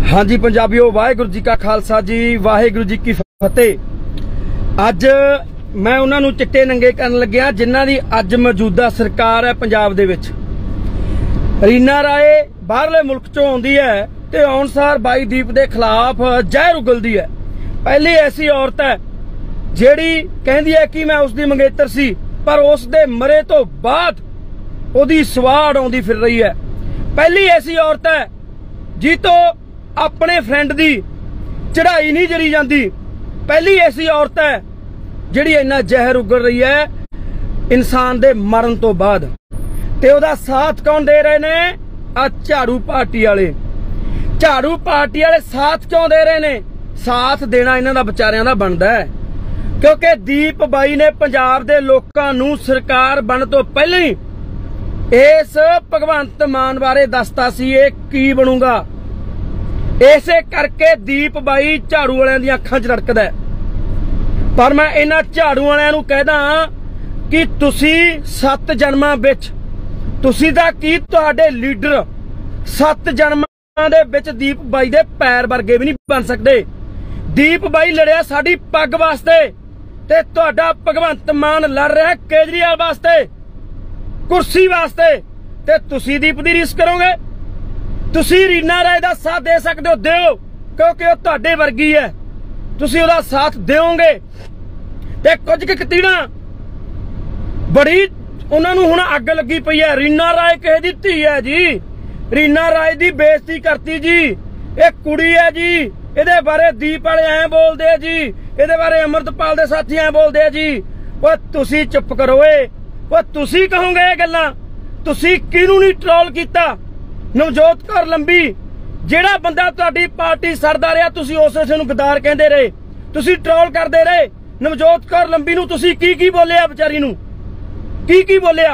हाँ जी पंजाबियों, वाहेगुरु जी का खालसा जी, वाहेगुरु जी की फतेह। अज मैं उन्होंने चिट्टे नंगे करन लग्या जिन्हां दी अज मौजूदा सरकार है पंजाब दे विच। रीना राय बाहरले मुल्क चों आउंदी है ते आउण सार बाई दीप दे खिलाफ जहर उगलदी है। पहली ऐसी औरत है जिहड़ी कहंदी है कि मैं उसदी मंगेतर सी, पर उस दे मरे तो बाद ओदी स्वाड़ आउंदी फिर रही है। पहली ऐसी औरत है जी तो अपने फ्रेंड दी चढ़ाई नहीं जरी जाती। पहली ऐसी औरत है जिहड़ी इन्ना जहर उगल रही है इंसान दे मरण तो बाद। ते ओदा साथ कौन दे रहे ने? झाड़ू पार्टी वाले। झाड़ू पार्टी वाले साथ क्यों दे रहे ने? साथ देना इन्हां दा बेचारियां दा बनदा है, क्योंकि दीप बाई ने पंजाब दे लोकां नूं सरकार बन तो पहले ही इस भगवंत मान बारे दसता सी ये की बनूगा। इसे करके दीप बाई झाड़ू वालियां दी अखां च रड़कदा है। पर मैं इन्हां झाड़ू वालियां नूं कहदा कि तुसी 7 जन्मां विच तुसी दा की तुहाडे leader 7 जन्मां they which Deep by दे पैर वर्गे भी नहीं बन सकदे। दीप बाई लड़िया साडी पग वास्ते ते तुहाडा भगवंत मान लड़ रहा केजरीवाल वास्ते, कुर्सी वास्ते, ते तुसी दीप दी रीस करोगे? तुसी रीना राय दा साथ दे सकदे हो, दिओ, क्योंकि वो तुहाडे वर्गी है। तुसी ओदा साथ दिओगे ते कुछ कतीड़ा बड़ी उन्हां नूं हुण अग लगी पई है। रीना राय किसे दी धी है जी, रीना राय दी बेइज्जती करती जी। ये कुड़ी है जी, इहदे बारे दीप वाले ऐ बोलदे जी, इहदे बारे अमृतपाल दे साथी ऐ बोलदे जी। ओए तुसी चुप करो, ओए तुसी कहोगे ये गल्लां? तुसी किहनूं नहीं ट्रोल कीता? नवजोत कौर लंबी जेड़ा बंदा तुहाडी पार्टी सड़दा रहा, तुसी उस नूं गद्दार कहंदे रहे, तुसी ट्रोल करदे रहे। नवजोत कौर लंबी नूं तुसी की बोलिया? बेचारी नूं की बोलिया?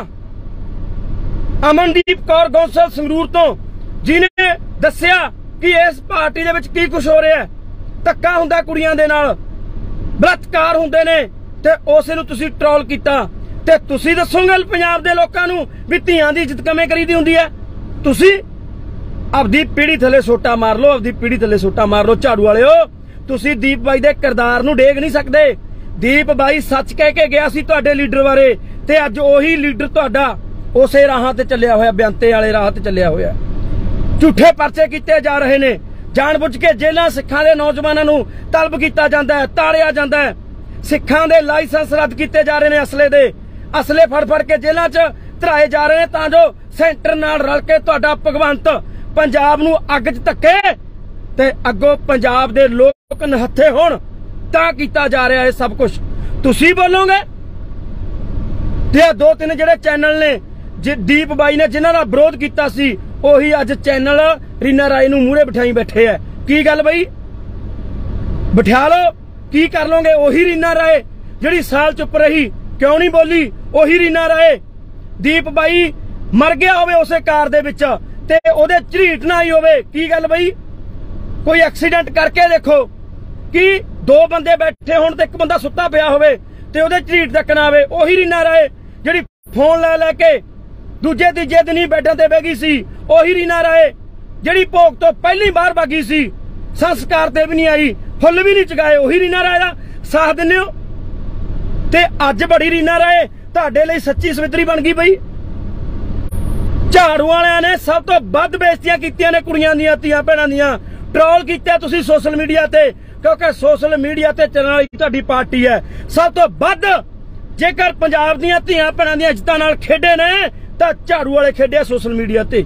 अमनदीप कौर गौंसल संगरूर तो जिन्हें दस्सिया कि इस पार्टी दे विच की कुछ हो रहा है, धक्का हुंदा कुड़ियां दे नाल, बलात्कार हुंदे ने, ते उस नूं तुसी ट्रोल कीता। ते तुसी दसोगे पंजाब दे लोकां नूं भी धीआं दी इज्जत किवें करीदी हुंदी है? तुसी आपदी पीढ़ी थले सोटा मार लो, आपदी पीढ़ी थले सोटा मार लो। झाड़ू वाले हो, तुसी दीप बाई दे किरदार नूं डेग नहीं सकदे। दीप बाई सच कह के गया सी तुहाडे लीडर बारे, ते अज ओही लीडर तुहाडा उसे राहां ते चलिया होया, ब्यांते वाले राह ते चलिया होया। झूठे परचे कीते जा रहे ने, जानबुझ के जेलां सिखां दे नौजवानां नूं तलब कीता जांदा है, ताड़िया जांदा है। सिखां दे लाइसेंस रद्द कीते जा रहे ने, असले फड़ के जेलां च धराए जा रहे हैं, तां जो सेंटर नाल रल के तुहाडा भगवंत पंजाब नूं अग च धक्के ते अगों पंजाब दे लोक नहत्थे होण, तां कीता जा रहा है सब कुछ। तुसी बोलोगे ते 2-3 जिहड़े चैनल ने दीप बाई ने जिन्हां दा विरोध कीता सी, ओही अज चैनल रीना राय नूं मूहरे बिठाई बैठे है। की गल बई? बिठा लो, की कर लोगे? ओही रीना राय जिहड़ी साल चुप रही, क्यों नहीं बोली? ओही रीना राय। दीप बाई मर गया होवे उसे कार दे विच ते ओदे झरीट ना आई होवे, की गल बई? कोई एक्सीडेंट करके देखो कि 2 बंदे बैठे होण ते एक बंदा सुत्ता पिया होवे ते ओदे झरीट तक ना आवे। ओही रीना राय जिहड़ी फोन ले के दूजे तीजे दिन ही बैठां ते बह गई सी। ओही रीना राय जिहड़ी भोग तो पहली बार भागी सी, संस्कार ते भी नहीं आई, फुੱਲ भी नहीं चगाए। ओही रीना राय दा साथ दिंदे हो ते अज बड़ी रीना राय तुहाडे लई सच्ची सवित्री बन गई। बई झाड़ू वालियां ने सब तो वध बेइज्जतियां कीतियां ने कुड़ियां दियां, धीआं भैणां दियां। ट्रोल कीते तुसीं सोशल मीडिया ते, क्योंकि सोशल मीडिया ते चलण वाली तुहाडी पार्टी है। सब तो वध जेकर पंजाब दियां धीआं भैणां दियां इज्जतां नाल खेडे ने तां झाड़ू वाले खेडे सोशल मीडिया ते।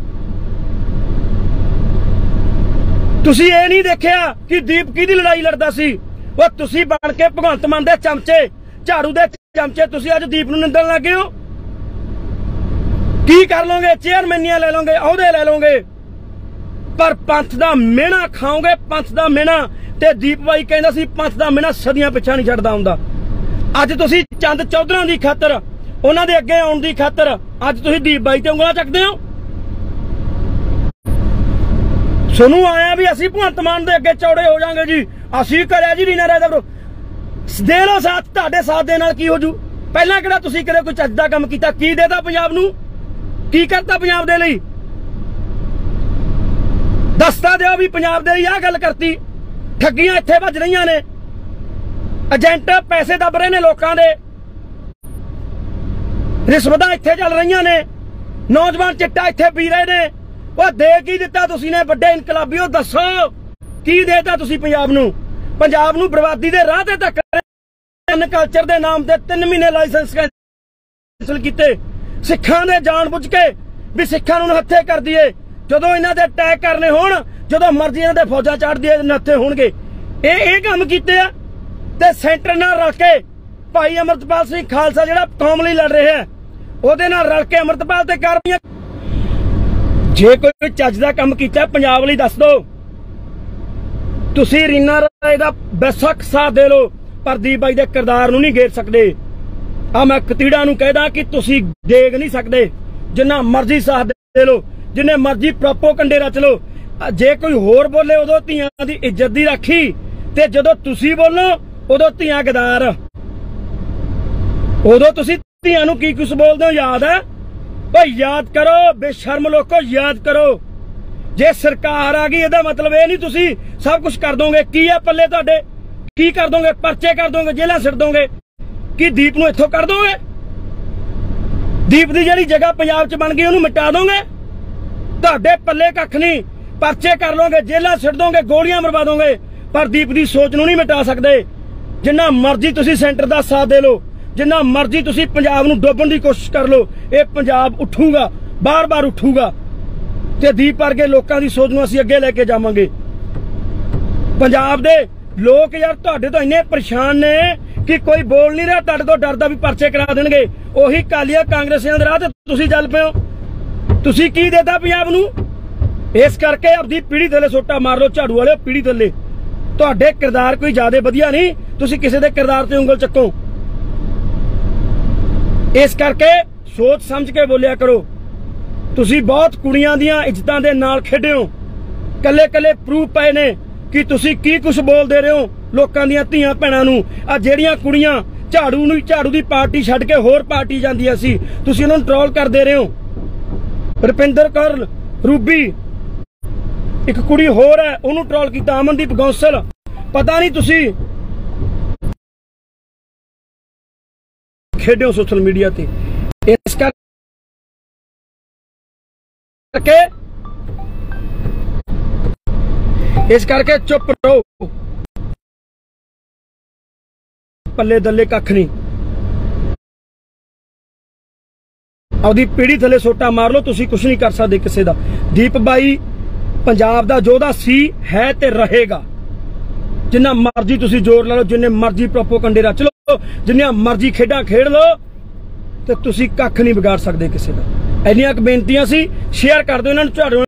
तुसीं ये नहीं देखिया कि दीप किहदी लड़ाई लड़दा सी? वो तुसीं बन के भगवंत मान दे चमचे, झाड़ू दे चमचे, तुसीं अज दीप नूं निंदण लग गए हो। की कर लोगे? चेयरमैनियां ले लोगे, अहुदे ले लोगे, पर पंथ दा मेहना खाओगे, पंथ दा मेहना। ते दीप बाई कहंदा सी पंथ दा मेहना सदियां पिछा नहीं छड्डदा हुंदा। अज तुसीं चंद चौधरां दी खातर, उन्हां दे अगे आउण दी खातर अज तुसीं दीप बाई ते उंगलां चकदे हो। सोनू आया भी असीं भगवंत मान दे अगे चौड़े हो जाएंगे जी, असीं करिया जी रीना राय दा विरोध। दे लो साथ, तुहाडे साथ दे नाल की हो जू? पहलां किहड़ा तुसीं कदे कोई चज दा काम कीता? की देता पंजाब नूं? की करता पंजाब दे लई? दस्ता दे हो भी पंजाब दे आ गल करती। ठगियां इत्थे भज रही ने, एजेंट पैसे दब रहे ने लोकां दे, रिश्वतां इत्थे चल रही ने, नौजवान चिट्टा इत्थे पी रहे ने। वो दे की दिता तुसी ने वड्डे इनकलाबियों, दसो की देता तुसी पंजाब नूं? पंजाब नूं बर्बादी दे राह ते धक्का कल्चर दे नाम ते 3 महीने लाइसेंस कैंसल कीते, सिखां दे जान बुझ के भी सिखां नूं हत्थे कर दिए। जदों इन्हां दे अटैक करने होण, जदों मर्जी इन्हां दे फौजां चढ़ दिए नत्थे होणगे। ये काम कीते आ ते सेंटर नाल रल के भाई अमरतपाल सिंह खालसा जिहड़ा कौम लई लड़ रहा है, ओहदे नाल रल के अमरतपाल ते कार्रवाइयां। जे कोई चज दा काम कीता पंजाब लई दस दो। तुसी रीना राय दा बेशक साथ दे लो, पर दीप बाई दे किरदार नूं नहीं घेर सकदे। आ मैं कतीड़ा नूं कहदा कि तुसी देग नहीं सकदे। जिन्ना मर्जी साथ दे लो, जिन्ने मर्जी प्रोपोगंडे रच लो, जे कोई होर बोले उदों धीआं दी इज्जत दी राखी, ते जदों तुसी बोलो उदों धीआं गदार। उदों तुसी धीआं नूं की कुछ बोलदे हो याद है? भाई याद करो बेशर्म लोगों, याद करो। जे सरकार आ गई इहदा मतलब ये नहीं तुसी सब कुछ कर दोगे। की है पल्ले तुहाडे? की कर दोगे? परचे कर दोगे, जेलां सिट दोगे? की दीप नूं इत्थों कर दोगे? दीप दी जिहड़ी जगह पंजाब च बन गई उहनूं मिटा दोगे? तुहाडे पल्ले कख नहीं, परचे कर लोगे, जेलां सिट दोगे, गोलियां मरवा दोगे, पर दीप दी सोच नूं नहीं मिटा सकदे। जिन्ना मर्जी तुसी सेंटर दा साथ दे लो, जिन्ना मर्जी तुसी पंजाब नूं डोबण दी कोशिश कर लो, ये पंजाब उठूगा, बार बार उठूगा। ते दीप वर्गे लोकां दी सोच नूं असीं अगे लेके जावांगे। पंजाब दे लोग यार तुहाडे तो इन्ने परेशान ने कि कोई बोल नहीं रहा, तुहाडे तो डरदा भी परचे करा देणगे। ओही कालिया कांग्रेसियां दे राह ते तुसी चल पे हो। तुसी की देता पंजाब नूं? इस करके अपनी पीढ़ी थल्ले सोटा मार लो, झाड़ू वाले पीढ़ी थल्ले। तुहाडे किरदार कोई ज्यादा वधिया नहीं, तुसी किसी दे किरदार ते उंगल चक्को। इस करके सोच समझ के बोलिया करो। तुसी बहुत कुड़ियां दियां इज्जतां दे नाल खेडे हो, कल्ले कल्ले प्रूफ पए ने कि तुसी की कुछ बोल दे रहे हो लोकां दियां धीआं भैणां नूं। आ जेड़ियां कुड़ियां झाड़ू दी पार्टी छड्ड के होर पार्टी जांदियां सी, तुसी उन्हां नूं ट्रोल कर दे रहे हो। रुपिंदर कौर रूबी एक कुड़ी होर है, उन्होंने ट्रोल किया, अमनदीप गौंसल। पता नहीं तुसी खेडो सोशल मीडिया ते। इस करके चुप रहो, पल्ले दल्ले कख नहीं। अपनी पीढ़ी थले सोटा मार लो, तुसी कुछ नहीं कर सकते किसी दा। दीप बाई पंजाब दा जोधा सी है ते रहेगा। जिन्ना मर्जी तुसी जोर ला लो, जिन्ने मर्जी प्रोपोगंडे रच लो, जिन्नियां मर्जी खेडां खेड लो, ते तुसी कख नहीं बिगाड़ सकते किसी दा। इन्नियां बेनतियां सी, शेयर कर दो इन्हां नूं।